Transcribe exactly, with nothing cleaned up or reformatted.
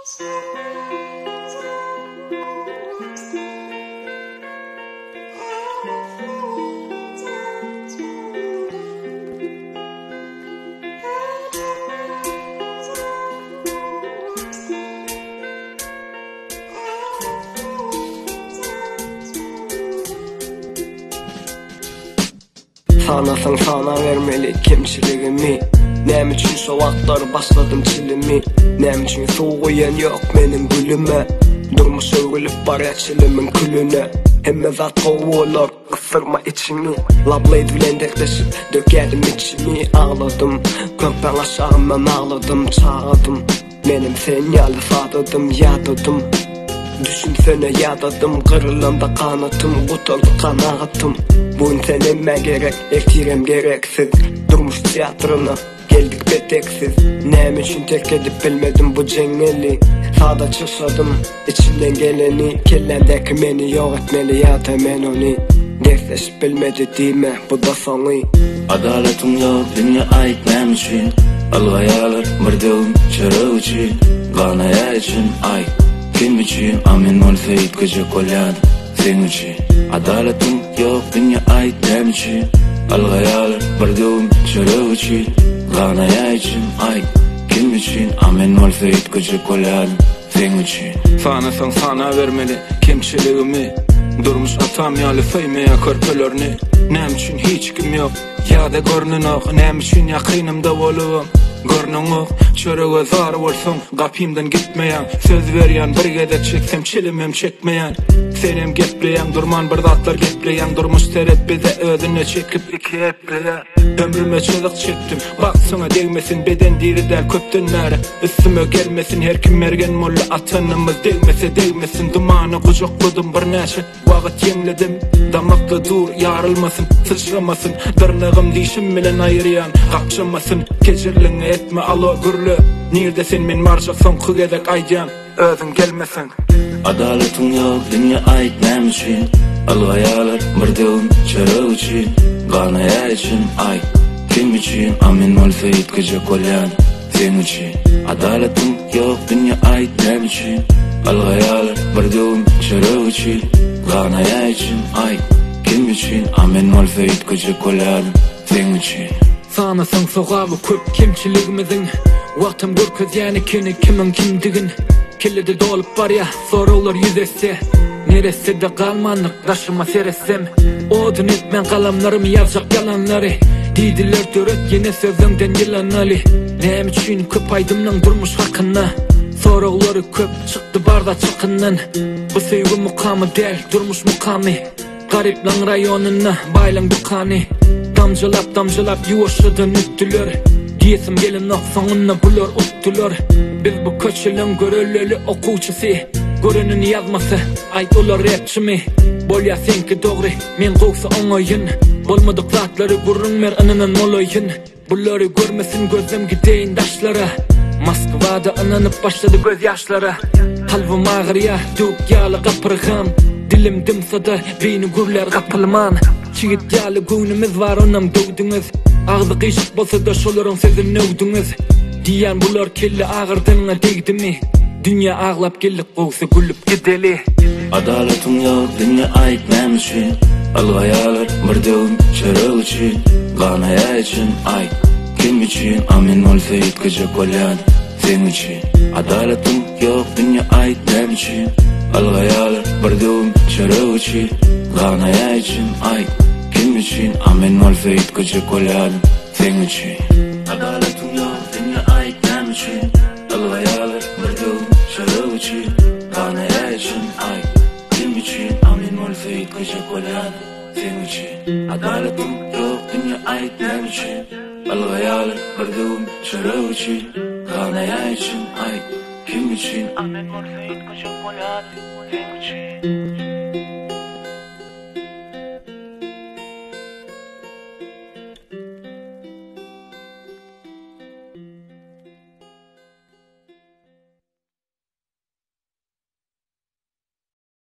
Sanasın sana vermeli kimçiligimi. Nem üçün soğuklar başladım çilimi. Nem üçün soğuyan yok benim gülüme. Durmuş övülüp bara çilimin külüne. Hemme zat kovular kısırma içimi. Lablaydı bilen dertleşip dökerdim içimi. Ağladım kökben aşağımdan ağladım çağırdım. Benim senyalı sadıdım yadadım. Düşünsene yadadım kırılanda kanatım. Kutuldu kanatım. Bugün sen emme gerek, ektirem gereksiz. Durmuş tiyatrona, geldik beteksiz. Nem için terk edip bilmedim bu cengeli. Sağda çıksadım, içinden geleni. Kellendeki meni yok etmeli ya temen onu. Dersleşip bilmedi diyme, bu da sonu. Adaletim yok, dünya ait nem için. Algayalar, mırdım, çırağı için. Ganaya için, ay, kim için. Amin olsa itkıcı kolyan, sen için. Adaletim yok, dünya ait nem için. Algayalar, mırdım, çırağı için. Ganaya için, ay, kim için. Amin olsa itkıcı kolyan, sen için. Sana sen sana vermeli kimçiliğimi. Durmuş atam yalı feymeye körpelerini. Nem için hiç kim yok, ya da görünün ok. Nem için yakınımda olurum, görünün ok. Çörüge zar olsun, kapimden gitmeyen. Söz veriyen, bir gede çeksem çilimim çekmeyen. Senem gepleyen, durman bir datlar gepleyen. Durmuş terep bize özüne çekip iki epleyen. Ömrüme çılık çektim, baksana değmesin beden diri del köpten nere. Üstüme gelmesin her kim mergen molla atanımız değmese değmesin. Dumanı kucakladım bir neşe vakit yemledim. Damakla dur yarılmasın, sıçramasın. Dırnağım dişim bilen ayıryan kapçamasın. Keçirliğini etme alo gürlü. Nerdesin men marşak son kıgedek aycan. Özün gelmesin. Adaletim yok, dünya ait nem için. Algayalar, mırdım, çırağı için. Ganaya için, ay, kim için. Amin olsa itkıcı kolyan, sen için. Adaletim yok, dünya ait nem için. Algayalar, mırdım, çırağı için. Ganaya için, ay, kim için. Amin olsa itkıcı kolyan, sen için. Sanasın soğağı köp kimçiligimizin. Vaktim görköz yani kini kimin kimdigin. Kellede dolup var ya sorular yüzesi. Neresi de kalmanlık taşıma seresem. Odun etmen kalamlarımı yazacak yalanları. Didiler döröt yine sözünden yılanali. Nem için köp aydımdan durmuş hakkında. Soruları köp çıktı barda çıkından. Bu sevgi mukamı değil durmuş mukamı. Gariplan rayonuna baylan bukani. Damcılap damcılap yuvaşıdan üttüler. Diyesim gelin ok sonuna bulur uttular. Biz bu köçülün görüleli okuçusu. Görünün yazması ait olar rapçimi. Bolya senki doğru men qoğsa oңoyun. Bolmadık zatları gurrun mer anının olayın. Bunları görmesin gözüm gideyin daşlara. Moskvada ananıp başladı göz yaşlara. Halvım ağır ya duk yalı kapırgam. Dilim dimsada beyni gürler kapılman. Çiğit yalı günümüz var onam doğdunuz. Ağzı qışık bolsa da şoların sizin növdünüz. Diyen bular kelli ağırdığına değdi mi? Dünya ağlap gelip qoğsa gülüp gideli. Adaletim yok, dünya ait nem için. Algayalar, mırdım, çırağı için. Ganaya için, ay, kim için. Amin olsa itkıcı kolyan, sen için. Adaletim yok, dünya ait nem için. Algayalar, mırdım, çırağı için. Ganaya için, ay, kim için. Amin olsa itkıcı kolyan, sen için. Adaletim yok, dünya ait nem için. Algayalar, mırdım, çırağı için. Ganaya için, ay, kim için. Amin olsa itkıcı kolyan, sen için. Adaletim yok, dünya ait nem için. Algayalar, mırdım, çırağı için. Ganaya için, ay, kim için. Amin olsa itkıcı kolyan, sen için.